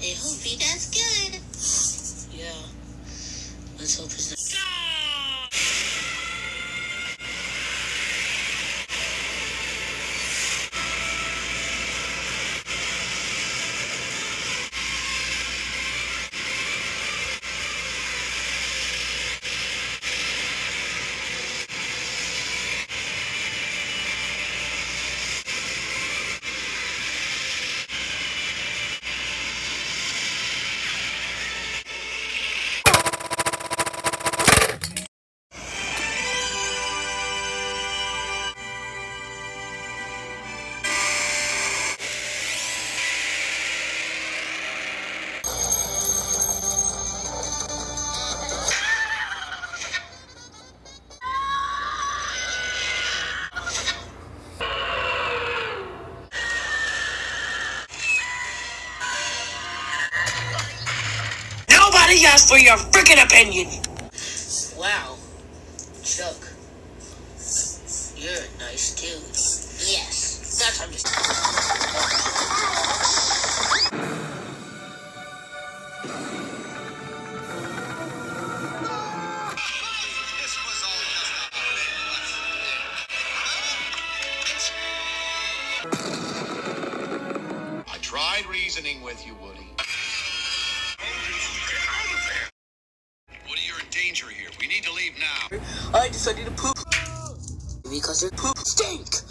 Hey, Hoopy, that's good. Yeah. Let's hope it's not. Nobody asked for your freaking opinion! Wow. Chuck. You're a nice dude. Yes. That's I tried reasoning with you, Woody. Woody, you're in danger here. We need to leave now. I decided to poop. Because your poop stink.